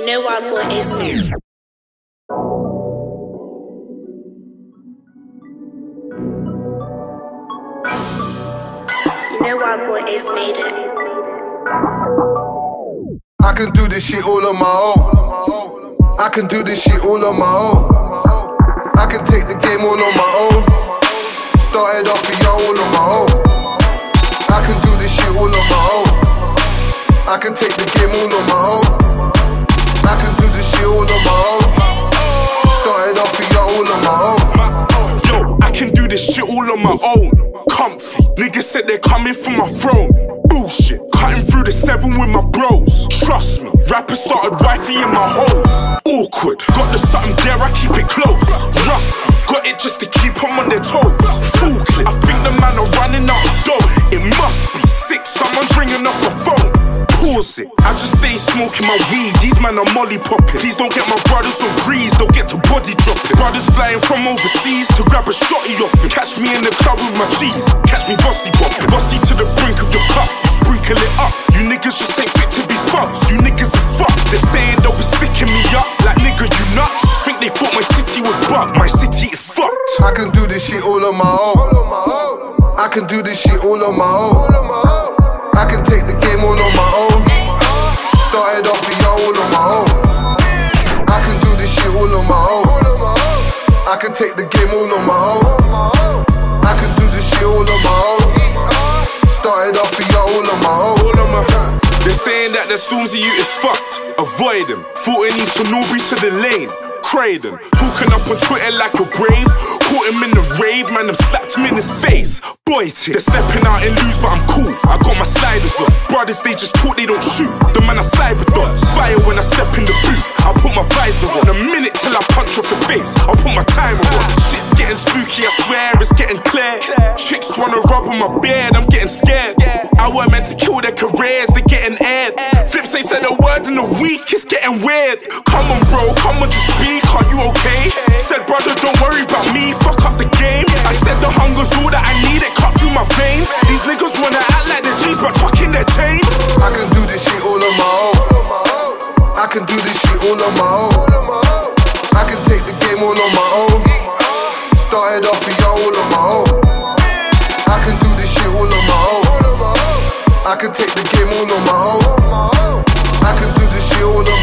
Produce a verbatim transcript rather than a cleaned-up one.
know Wild Boy Ace made it. You know Wild Boy Ace made it. I can do this shit all on my own. I can do this shit all on my own. I can take the game all on my own. Started off with y'all all on my own. I can do this shit all on my own. I can take the game all on my own. I can do this shit all on my own. Started off with y'all all on my own. Yo, I can do this shit all on my own. Comfy, niggas said they're coming for my throne. Bullshit, cutting through the seven with my bros. Trust me, rappers started wifey in my holes. Awkward, got the something there, I keep it close. Rusty, got it just to keep them on their toes. Full clip, I think the man are running out of dough. It must be sick, someone's ringing up the phone. Pause it, I just stay smoking my weed. These man are molly popping. Please don't get my brothers on grease, they'll get to body dropping. Brothers flying from overseas to grab a shotty off it. Catch me in the club with my cheese, catch me bossy bopping. Bossy to the brink of your cup, you sprinkle it up. You niggas just ain't fit to be fucked. You niggas is fucked. They're saying they'll be sticking me up. Like nigga, you nuts. Think they thought my city was bugged. My city is fucked. I can do this shit all on my own. I can do this shit all on my own. I can take the game all on my own. Started off with y'all all on my own. I can do this shit all on my own. I can take the game all on my own. I can do this shit all on my own. Started off with y'all all on my own. All on my own. They're saying that the Stormzy you is fucked. Avoid them. Thought it need to Newbury to the lane. Craden, talking up on Twitter like a brave. Caught him in the rave, man, them slapped him in his face. Boy, they're stepping out and lose, but I'm cool. I got my sliders on. Brothers, they just talk, they don't shoot. The man are cyberdons. Fire when I step in the booth. I put my visor on. A minute till I punch off your face. I'll put my timer on. Shit's getting spooky, I swear it's getting clear. Chicks wanna rub on my beard, I'm getting scared. I weren't meant to kill their careers, they're getting aired. Flips ain't said a word in a week, it's getting weird. Come on, bro, come on, just speak. Are you okay? Said brother, don't worry about me, fuck up the game. I said the hunger's all that I need, it cut through my veins. These niggas wanna act like the G's but fucking their chains. I can do this shit all on my own. I can do this shit all on my own. I can take the game all on my own. Started off with y'all all on my own. I can do this shit all on my own. I can take the game all on my own. I can do this shit all on my own.